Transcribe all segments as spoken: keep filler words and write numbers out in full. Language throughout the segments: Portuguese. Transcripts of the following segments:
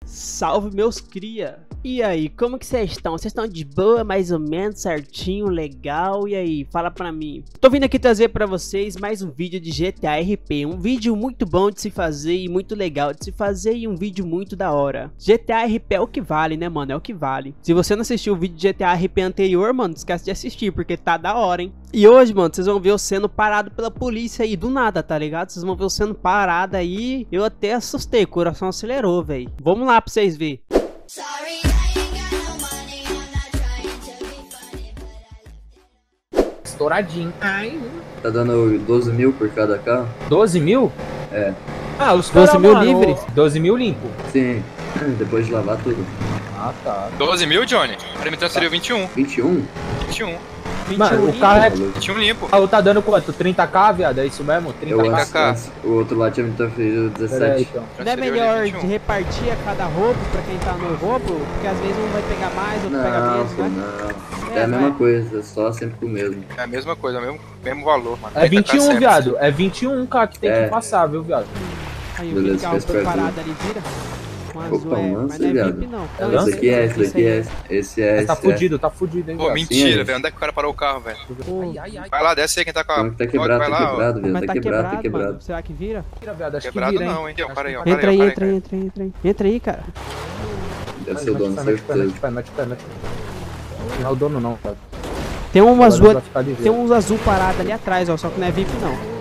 Salve meus cria! E aí, como que vocês estão? Vocês estão de boa, mais ou menos, certinho, legal? E aí, fala pra mim. Tô vindo aqui trazer pra vocês mais um vídeo de G T A R P. Um vídeo muito bom de se fazer e muito legal de se fazer e um vídeo muito da hora. G T A R P é o que vale, né, mano? É o que vale. Se você não assistiu o vídeo de G T A R P anterior, mano, não esquece de assistir, porque tá da hora, hein? E hoje, mano, vocês vão ver eu sendo parado pela polícia aí, do nada, tá ligado? Vocês vão ver eu sendo parado aí. Eu até assustei, o coração acelerou, velho. Vamos lá pra vocês verem. Estouradinho. Ai. Tá dando doze mil por cada carro? doze mil? É. Ah, os doze mil mano, livre? doze mil limpo. Sim, depois de lavar tudo. Ah, tá. doze mil, Johnny? Pra mim transferiu vinte e um. vinte e um? vinte e um. Mano, o carro é... vinte e um limpo. Ah, tá dando quanto? trinta k, viado? É isso mesmo? Eu trinta k? antes, antes, o outro lá tinha me transferido Pera aí, dezessete. então. Não é melhor de repartir a cada roubo pra quem tá no roubo? Porque às vezes um vai pegar mais, outro pega Não, menos, pô, né? não. É, É a mesma vai. coisa, só sempre com o mesmo. É a mesma coisa, é o mesmo, mesmo valor, mano. É vinte e um, sempre. viado. É vinte e um, cara, que tem É. que passar, viu, viado? Aí Beleza, o carro faz foi perto. parado ali, vira. Com azul Opa, é, lança, mas não é viado. V I P não. É Não, Esse daqui é, esse daqui aí. é, esse é, Tá esse é. fudido, tá fudido, hein, Pô, viado? mentira, é. velho. Onde é que o cara parou o carro, velho? Pô, Ai, ai, Vai lá, desce aí quem tá com a... Como que tá quebrado, vai tá lá, ó. quebrado, viado, mas tá tá quebrado, quebrado, tá quebrado. mano. Será que vira? Vira, viado, acho Quebrado que vira, não, hein? Acho Para aí, que ó. vai. Entra aí, para entra aí, entra aí, entra aí. Entra aí, cara. Deve ser o Mete dono, o pé, mete o pé, mete certeza. o pé, mete o pé, mete o pé. Não é o dono não, cara. Tem um Agora azul, vai ficar ligeiro. tem uns azul parado ali atrás, ó, só que não é V I P não.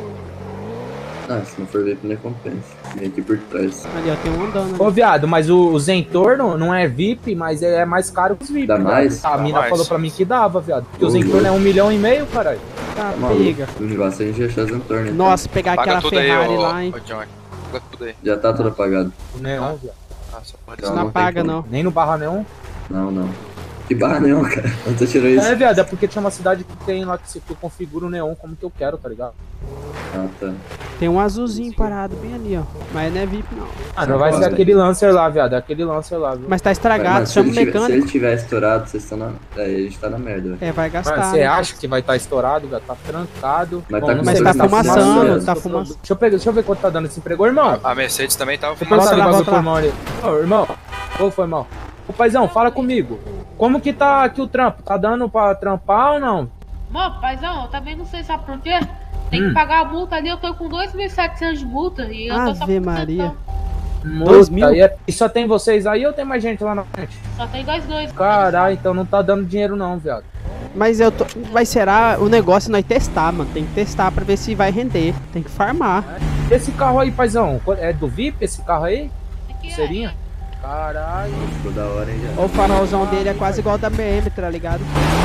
Ah, se não for ver, nem compensa. Vem aqui por trás. Ali, ó, tem um andando. Ô, Ali. viado, mas o, o Zentor não, não é V I P, mas é mais caro que os V I P. Dá viado. mais? A Dá mina mais. falou pra mim que dava, viado. Porque o Ô, Zentor louco. é um milhão e meio, caralho. Tá, Tá maluco? pega. O negócio a gente já achou Zentor, né? Nossa, pegar Paga aquela tudo aí, Ferrari ô, lá, hein. ô, Johnny. Paga tudo aí. Já tá tudo apagado. O neon, viado. Ah, só pode Isso Não, não não tem apaga, como. não. Nem no barra neon. Não, não. Que barra nenhum, cara. Onde você tirou isso? É, viado, é porque tinha uma cidade que tem lá que se eu configuro o neon como que eu quero, tá ligado? Ah, tá. Tem um azulzinho parado bem ali, ó. Mas não é V I P não. Ah, não vai ser Nossa. aquele Lancer lá, viado. É aquele Lancer lá, viu? Mas tá estragado, Mas se chama o ele tiver- Se mecânico. ele tiver estourado, vocês estão na... Aí a gente tá na merda, velho. É, vai gastar. Mano, você né? acha que vai estar estourado, viado? Tá trancado. Mas Bom, tá não com Mas sei tá se fumaçando, fumaçando, tá fumaçando. Deixa eu, pegar, deixa eu ver quanto tá dando esse emprego. Ô, irmão, A Mercedes também tava deixa eu passar fumando. ali Volta lá, bagulho volta por mão ali. Ô, irmão, ô, foi mal. Ô, paizão, fala comigo. Como que tá aqui o trampo? Tá dando pra trampar ou não? Mano, paizão, eu também não sei, sabe por quê? Tem Hum. que pagar a multa ali, eu tô com dois mil e setecentos de multa e eu tô só Ave com Maria. cento, Dois Multa, mil? E, é- e só tem vocês aí ou tem mais gente lá na frente? só tem dois dois. Caralho, então não tá dando dinheiro não, viado. Mas eu tô. Vai será o negócio nós testar, mano. Tem que testar pra ver se vai render. Tem que farmar. Esse carro aí, paizão, é do V I P esse carro aí? Aqui, ó. Serinha? Caralho. Ficou da hora, hein, já. O farolzão dele é quase igual ao da B M, tá ligado?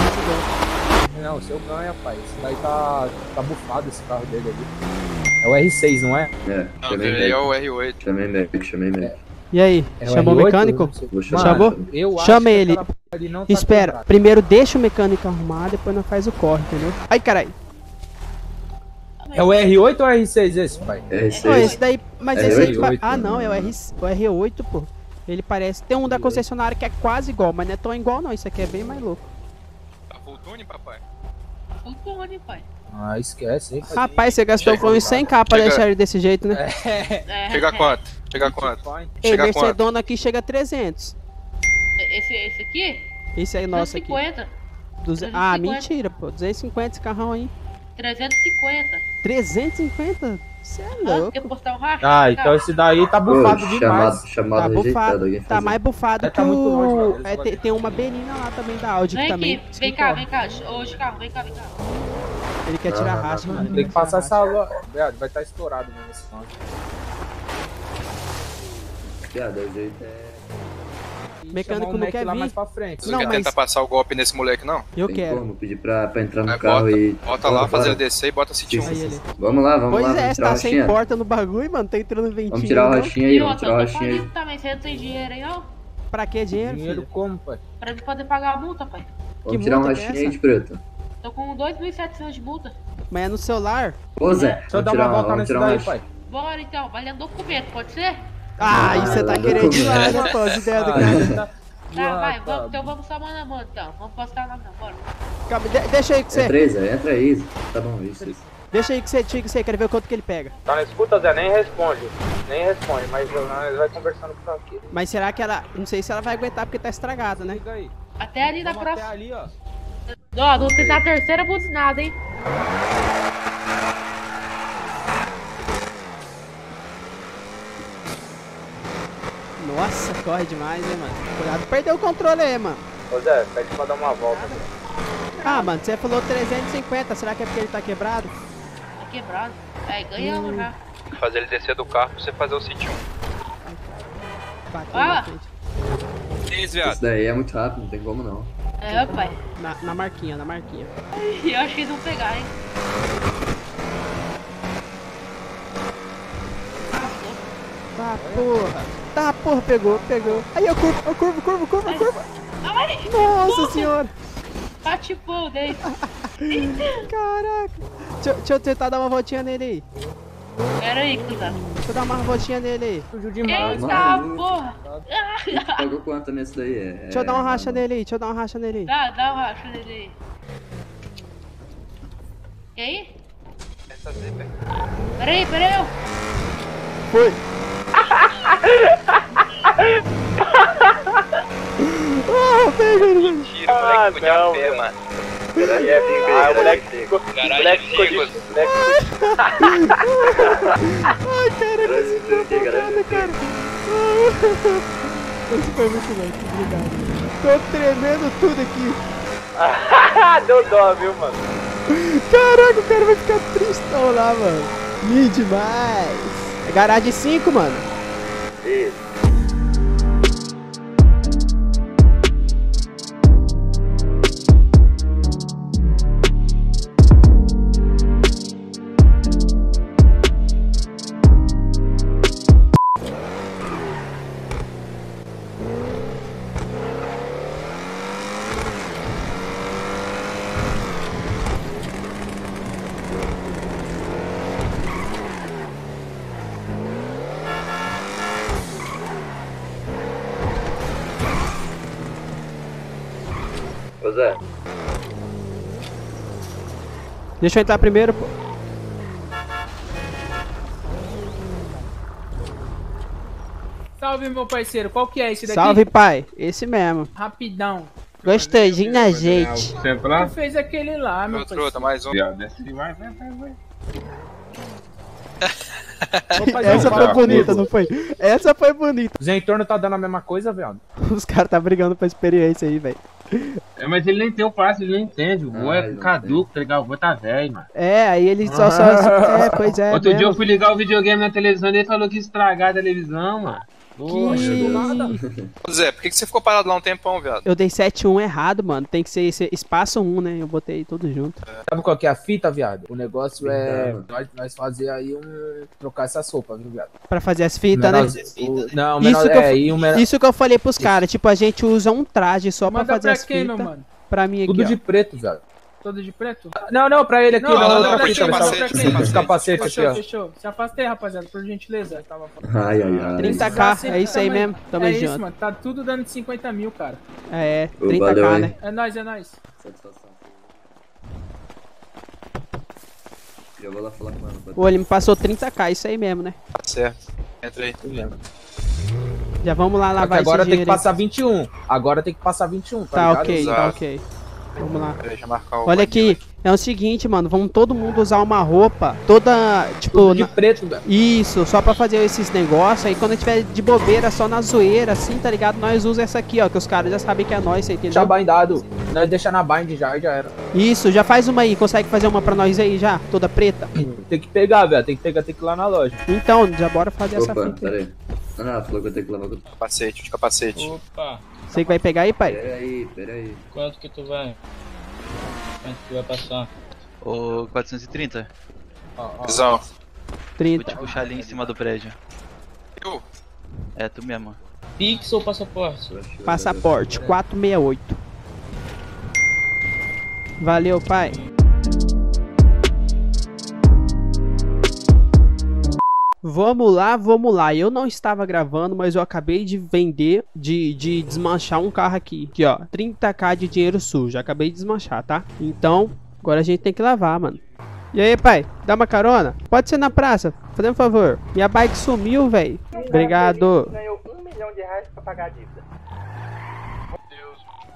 Não, o seu ganha, pai. Esse daí tá, tá bufado esse carro dele ali. É o R seis, não é? É, Não, chamei aquele aí é médico. o R oito. Chamei médico, chamei médico. E aí, É chamou o R oito? mecânico? Não sei. Vou Mano, chamar. Chamou? Eu acho Chama que ele. aquela p- ali não tá Espera, quebrada. primeiro deixa o mecânico arrumar, depois nós faz o corre, entendeu? Ai, carai. É o R oito ou o R seis esse, pai? R Não, seis. esse daí. Mas É esse aí. R pa- oito, Ah, não, é o, R, o R oito, pô. Ele parece. Tem um da concessionária que é quase igual, mas não é tão igual, não. Isso aqui é bem mais louco. Tá full tune, papai? O Tony, pai. Ah, esquece, hein? Rapaz, você gastou com uns cem k pra Chega. deixar ele desse jeito, né? É, Chega a é. quanto? Chega a quanto? Ei, Chega a quanto? Mercedona aqui chega a trezentos. Esse, esse aqui? Esse aí, nosso aqui. trezentos e cinquenta. Duze- trezentos e Ah, cinquenta. mentira, pô. duzentos e cinquenta esse carrão aí. trezentos e cinquenta. trezentos e cinquenta? Você é Ah, louco. quer postar um racha? Ah, então esse daí tá Ô, bufado demais. chamado, chamado Tá rejeitado. bufado. Alguém Tá faz mais bufado É, que tá muito longe, o. velho, É, esse tem, tem uma Benina lá também da Audi que Vem também. aqui, vem cá, vem cá. Ô, Chicarro, vem cá, vem cá. Ele quer tirar Ah, racha, mano. ele Tem quer que passar tirar essa racha. loja. Viado, vai estar estourado mesmo esse carro. Piada, o jeito é... Mecânico Chamar o não Mac quer lá vir. mais pra frente. Você Não, quer mas- tentar passar o golpe nesse moleque, não? Eu Tem quero. como pedir pra, pra entrar no Aí carro bota, e... bota lá, Bora, fazer bora. ele descer e bota City um. Aí ele. Vamos lá, vamos Pois lá, é, vamos você tirar tá o sem rochinha. porta no bagulho, mano. Tá entrando ventinho. Vamos tirar o não? rochinha aí, E vamos outra, tirar o eu tô rochinha aí. falando também, você não tem dinheiro aí, não? Pra que dinheiro, Dinheiro filho? como, pai? Pra gente poder pagar a multa, pai. Vamos tirar um multa que é rochinha aí essa? de preto. Tô com dois mil e setecentos de multa. Mas é no celular? Ô Zé, Deixa eu vamos dar tirar, uma volta vamos nesse tirar um daí, rochinha. pai. Bora então, valendo documento, pode ser? Ah, aí você tá Ah, querendo louco, demais, velho. né, pô? As ideias do Ah, cara. tá- Tá, Ah, vai, tá. vamos, então vamos só mano a mano, então. Vamos postar o nome, não, bora. Calma, de- deixa aí com Entra você. aí, Zé, entra aí. Tá bom, isso, isso. Deixa aí que você, que você quer ver o quanto que ele pega. Tá na escuta, Zé? Nem responde. Nem responde, mas nós vai conversando com aqui. Mas será que ela... Não sei se ela vai aguentar porque tá estragada, né? Liga aí. Até ali da Vamos até próxima. ali, ó. Ó, vou tentar a terceira buzinada, hein? Nossa, corre demais, né, mano? Cuidado, perdeu o controle aí, mano. Ô Zé, pede pra dar uma volta. Zé. Ah, mano, você falou trezentos e cinquenta, será que é porque ele tá quebrado? Tá quebrado. É, ganhamos Hum. já. Fazer ele descer do carro pra você fazer o sítio. Bateu Ah. na frente. Que isso, viado? Isso daí é muito rápido, não tem como não. É, pai. Na, na marquinha, na marquinha. Eu acho que eles vão pegar, hein? Tá, porra. Tá, porra, pegou, pegou. Aí, ó, curva, ó, curva, curva, curva, curva. Ai, Nossa senhora. patipou dele. Caraca. Deixa, eu- deixa eu tentar dar uma voltinha nele aí. Pera aí, cuzão. Deixa eu dar uma voltinha nele aí. Sujo demais. Eita, mano. porra. Tu pagou quanto nesse daí? É, Deixa eu dar uma racha nele aí, deixa eu dar uma racha nele aí. Dá, dá um racha nele aí. E aí? Essa Z, velho. Pera aí, pera aí. Foi. Oh, pega ele. Mentira, o moleque ficou de a pé, mano. Peraí, é bico. Ah, o moleque ficou. Caralho, Moleque ficou de. Diego. Moleque ficou Ai, caraca, esse Garante foi garante foda, cara. Esse foi muito louco, obrigado. Tô tremendo tudo aqui. de. Deu dó, viu, mano? Caraca, o cara vai ficar tristão lá, mano. Ih, demais. É garagem cinco, mano. Isso. Ô Zé. Deixa eu entrar primeiro, pô. Salve, meu parceiro. Qual que é esse daqui? Salve, pai. Esse mesmo. Rapidão. Gostosinho na gente. Tu fez aquele lá, meu Meu parceiro. truta, mais um. Vou fazer Essa um foi papo. bonita, não foi? Essa foi bonita. O Zé em torno tá dando a mesma coisa, velho. Os caras tá brigando pra experiência aí, velho. É, mas ele nem tem o passe, ele nem entende. O gol Ah, é ele não caduco, tá ligado? O gol tá velho, mano. É, aí ele só, só... É, pois é. Outro dia mesmo. eu fui ligar o videogame na televisão e ele falou que ia estragar a televisão, mano. Poxa, Que... nada. Ô, Zé, por que que você ficou parado lá um tempão, viado? Eu dei sete um errado, mano. Tem que ser esse espaço um, né? Eu botei tudo junto. Sabe qual que é a fita, viado? O negócio é Então. nós, nós fazer aí um. Trocar essa sopa, viu, viado? Pra fazer as fitas, né? Menor- o- Não, o menor, Isso que eu é, fa- e o menor, Isso que eu falei pros caras. Tipo, a gente usa um traje só pra Manda fazer pra as quem, meu fitas. mano? Pra mim aqui, tudo ó. de preto, viado. Todo de preto? Não, não, pra ele aqui, Não, na não, outra não, fita, fechou, mas fechou, tá- fechou, esse capacete aqui, Fechou, ó. fechou. Se afasta aí, rapaziada, por gentileza. Ai, ai, ai. trinta k, é isso aí mesmo. Tamo é junto. isso, mano. Tá tudo dando de cinquenta mil, cara. É, Ô, trinta k, valeu aí. né? É nóis, é nóis. Satisfação. Eu vou lá falar com o mano. Pô, ele me passou trinta k, isso aí mesmo, né? Tá certo. Entra aí. Já vamos lá Só que lavar esse agora tem que dinheiro aí. passar vinte e um. Agora tem que passar vinte e um, tá, Tá ligado? ok, tá Exato. ok. Vamos lá. Peraí, deixa eu marcar o. Olha bandido aqui, é o seguinte, mano. Vamos todo mundo usar uma roupa toda, tipo... Tudo de na- preto, velho. Isso, só pra fazer esses negócios. Aí quando tiver de bobeira, só na zoeira, assim, tá ligado? Nós usa essa aqui, ó. Que os caras já sabem que é nós, você Deixa entendeu? bindado. Nós deixa na bind já e já era. Isso, já faz uma aí. Consegue fazer uma pra nós aí já? Toda preta? Tem que pegar, velho. Tem que pegar, tem que ir lá na loja. Então, já bora fazer essa Opa, fita. pera aí. Ah, falou que eu tenho que lavar o... Capacete, de capacete. Opa, Você que vai pegar aí, pai? Pera aí, pera aí. quanto que tu vai? Quanto que vai passar? Ô, quatrocentos e trinta, Ó, ó. Visão. vou trinta. te puxar ali em cima do prédio. Eu? É, tu mesmo. Pix ou passaporte? Passaporte, quatrocentos e sessenta e oito. Valeu, pai. Vamos lá, vamos lá. Eu não estava gravando, mas eu acabei de vender, de, de desmanchar um carro aqui. Aqui, ó. trinta k de dinheiro sujo. Acabei de desmanchar, tá? Então, agora a gente tem que lavar, mano. E aí, pai? Dá uma carona? Pode ser na praça, fazendo um favor. Minha bike sumiu, velho. Obrigado. Ganhou um milhão de reais pra pagar a dívida. Meu Deus.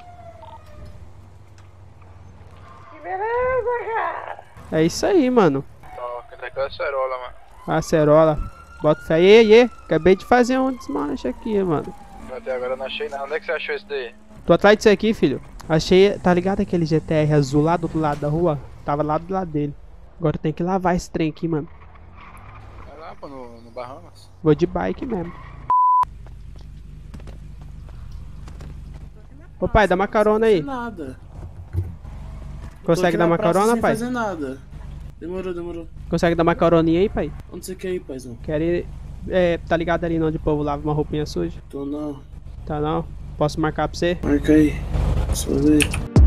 Que beleza, cara. É isso aí, mano. Toca, tá com a acerola, mano. Acerola. Bota fé. Aí, aí. Acabei de fazer um desmanche aqui, mano. Até agora eu não achei nada. Onde é que você achou isso daí? Tô atrás disso aqui, filho. Achei, tá ligado aquele G T R azul lá do outro lado da rua? Tava lá do lado dele. Agora tem que lavar esse trem aqui, mano. Vai lá, pô, no, no Bahamas. Vou de bike mesmo. Ô pai, dá uma carona aí. Nada. Consegue dar uma carona, pai? Sem fazer nada. Demorou, demorou. Consegue dar uma caroninha aí, pai? Onde você quer ir, paizão? Quero ir... É, tá ligado ali onde o povo lava uma roupinha suja? Tô não. Tá não? Posso marcar pra você? Marca aí. Só ver.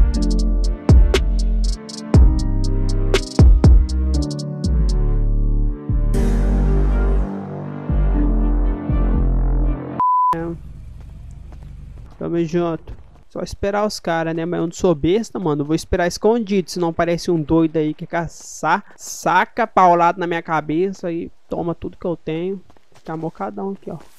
Tamo junto. Só esperar os caras, né? Mas eu não sou besta, mano. Vou esperar escondido. Senão parece um doido aí que quer caçar. Saca paulado na minha cabeça e toma tudo que eu tenho. Tá mocadão aqui, ó.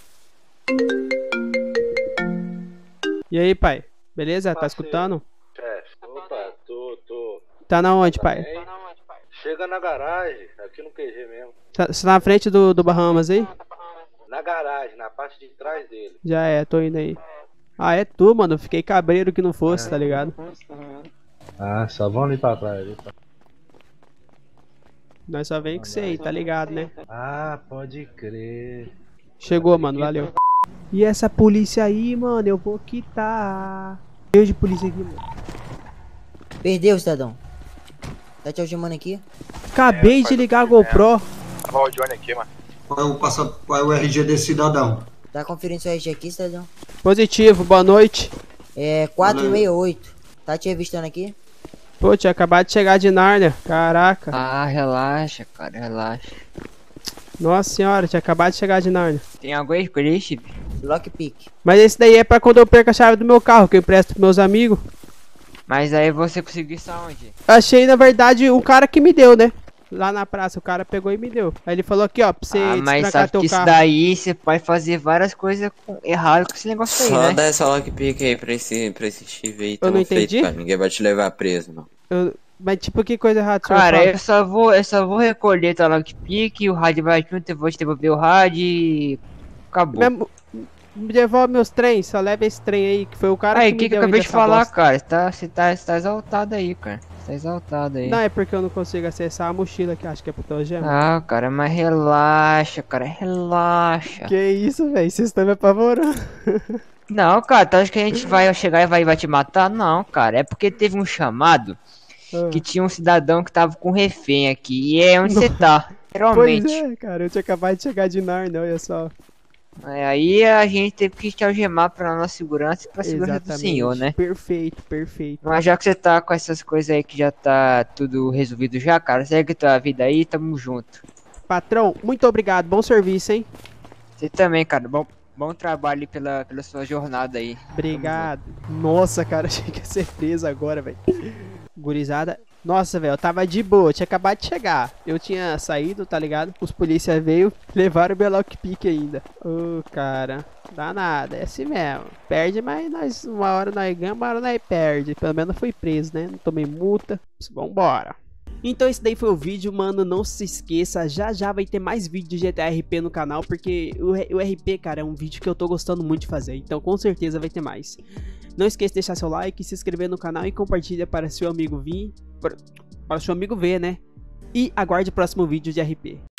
E aí, pai? Beleza? Tá escutando? Chefe, opa, tô, tô. Tá na onde, pai? Tá na onde, pai? Chega na garagem, aqui no Q G mesmo. Tá, você tá na frente do, do Bahamas aí? Na garagem, na parte de trás dele. Já é, tô indo aí. Ah, é tu, mano. Eu fiquei cabreiro que não fosse, é. Tá ligado? Ah, só vão ali pra trás. Ali pra... Nós só vem com você aí, tá ligado, né? Ah, pode crer. Chegou, mano. Valeu. E essa polícia aí, mano, eu vou quitar. Eu de polícia aqui, mano. Perdeu, cidadão. Tá te algemando aqui? Acabei é, de ligar a GoPro. Tava o Johnny aqui, mano. Qual é o, passa... Qual é o R G desse cidadão? Tá conferindo seu R G aqui, cidadão? Positivo, boa noite. É, quatro sessenta e oito. Tá te revistando aqui? Pô, tinha acabado de chegar de Nárnia. Caraca. Ah, relaxa, cara, relaxa. Nossa senhora, tinha acabado de chegar de Nárnia. Tem algo aí com ele, Chip? Lockpick. Mas esse daí é pra quando eu perco a chave do meu carro, que eu empresto pros meus amigos. Mas aí você conseguiu isso aonde? Achei, na verdade, o cara que me deu, né? Lá na praça, o cara pegou e me deu. Aí ele falou aqui, ó, pra você ah, mas sabe teu que carro. Isso daí você pode fazer várias coisas com... errado com esse negócio aí, Só né? Só dá essa lockpick aí pra esse, pra esse Steve aí. Eu não entendi. Feito, cara. Ninguém vai te levar preso, não. Eu... Mas tipo, que coisa errada, cara, eu só vou, eu só vou recolher tua lockpick, o rádio vai junto, eu vou te devolver o rádio e... acabou. Me, me devolve meus trens, só leva esse trem aí, que foi o cara aí, que, que me que deu eu acabei de falar, bosta. cara? Você tá, você tá, você tá exaltado aí, cara. Você tá exaltado aí. Não, é porque eu não consigo acessar a mochila que acho que é pro teu gema. Ah, cara, mas relaxa, cara, relaxa. Que isso, velho, vocês estão me apavorando. Não, cara, tu acha que a gente vai chegar e vai, vai te matar? Não, cara, é porque teve um chamado ah. que tinha um cidadão que tava com refém aqui, e é onde você tá, realmente. Pois é, cara, eu tinha acabado de chegar de Nárnia, olha só. É, aí a gente teve que te algemar pra nossa segurança e pra segurança Exatamente. do senhor, né? Perfeito, perfeito. Mas já que você tá com essas coisas aí que já tá tudo resolvido já, cara, segue tua vida aí, tamo junto. Patrão, muito obrigado, bom serviço, hein? Você também, cara, bom, bom trabalho aí pela, pela sua jornada aí. Obrigado. Nossa, cara, achei que ia ser preso agora, velho. Gurizada. Nossa, velho, eu tava de boa, tinha acabado de chegar. Eu tinha saído, tá ligado? Os polícia veio, levaram o meu lockpick ainda. Ô, oh, cara, dá nada, é assim mesmo. Perde, mas nós, uma hora nós ganhamos, uma hora nós perde. Pelo menos fui preso, né? Não tomei multa. Vambora. Então esse daí foi o vídeo, mano, não se esqueça, já já vai ter mais vídeo de G T A R P no canal, porque o, o R P, cara, é um vídeo que eu tô gostando muito de fazer, então com certeza vai ter mais. Não esqueça de deixar seu like, se inscrever no canal e compartilha para seu amigo vir, para, para seu amigo ver, né? E aguarde o próximo vídeo de R P.